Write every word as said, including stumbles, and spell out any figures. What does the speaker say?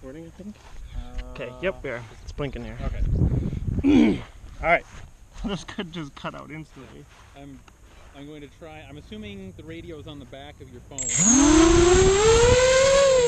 recording, I think. Okay, uh, yep, we are. It's blinking here. Okay. Alright. This could just cut out instantly. I'm, I'm going to try. I'm assuming the radio is on the back of your phone.